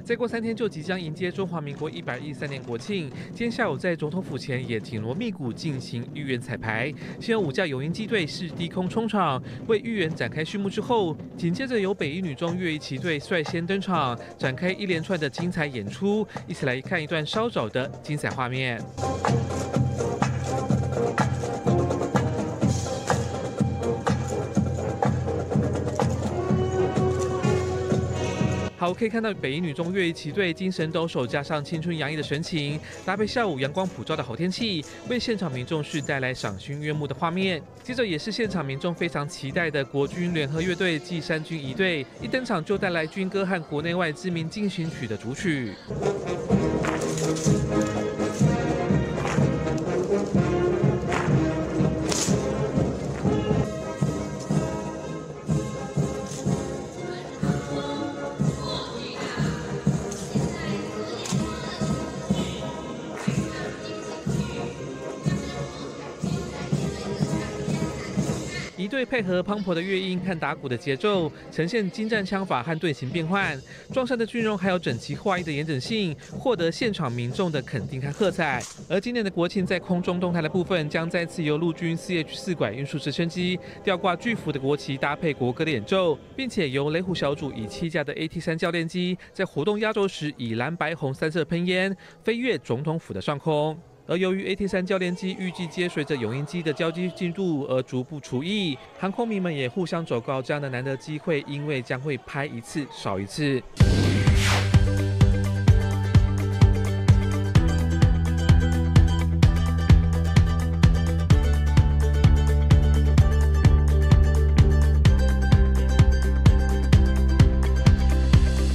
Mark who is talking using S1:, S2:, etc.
S1: 再过3天就即将迎接中华民国113年国庆，今天下午在总统府前也紧锣密鼓进行预演彩排。先有5架永鹰机队是低空冲场，为预演展开序幕之后，紧接着由北一女中乐仪旗队率先登场，展开一连串的精彩演出。一起来看一段稍早的精彩画面。好，可以看到北一女中乐仪旗队精神抖擞，加上青春洋溢的神情，搭配下午阳光普照的好天气，为现场民众是带来赏心悦目的画面。接着也是现场民众非常期待的国军联合乐队暨山军仪队，一登场就带来军歌和国内外知名进行曲的主曲。仪队配合磅礴的乐音和打鼓的节奏，呈现精湛枪法和队形变换，壮善的军容还有整齐划一的严整性，获得现场民众的肯定和喝彩。而今年的国庆在空中动态的部分，将再次由陆军 CH-4管运输直升机吊挂巨幅的国旗，搭配国歌的演奏，并且由雷虎小组以7架的 AT-3教练机在活动压轴时以蓝白红3色喷烟飞越总统府的上空。而由于 AT-3教练机预计皆随着永鹰机的交机进度而逐步除役，航空迷们也互相走告，这样的难得机会，因为将会拍一次少一次。